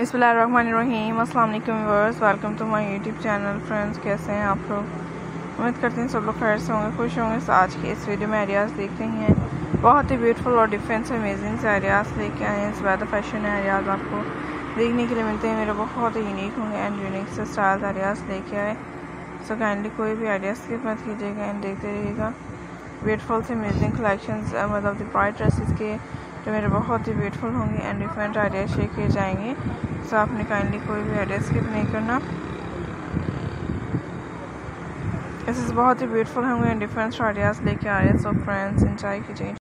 बिस्मिल्लाहिर्रहमानिर्रहीम। अस्सलाम वालेकुम viewers, welcome to my YouTube channel. Friends, कैसे हैं आप लोग? उम्मीद करते हैं सब लोग खैर से होंगे, खुश होंगे। तो आज के इस वीडियो में एरियाज़ देख रही हैं, बहुत ही ब्यूटीफुल और डिफरेंट से अमेजिंग से एरियाज़ लेके आए हैं। इस वेदर फैशन एरियाज़ आपको देखने के लिए मिलते हैं। मेरे बहुत ही यूनिक होंगे एंड यूनिक से स्टाइल्स एरियाज़ लेके आए। सो काइंडली कोई भी आइडिया स्किप मत कीजिएगा एंड देखते रहिएगा। ब्यूटीफुल से अमेजिंग कलेक्शंस मतलब द ब्राइट ड्रेसेस के जो मेरे बहुत ही ब्यूटीफुल होंगे एंड डिफरेंट आइडिया शेयर किए जाएंगे। सो आपने काइंडली कोई भी आइडिया स्किप नहीं करना। इस बहुत ही ब्यूटीफुल होंगे एंड डिफरेंट आइडियाज़ लेके आ रहे हैं। सो फ्रेंड्स, एंजॉय कीजिए।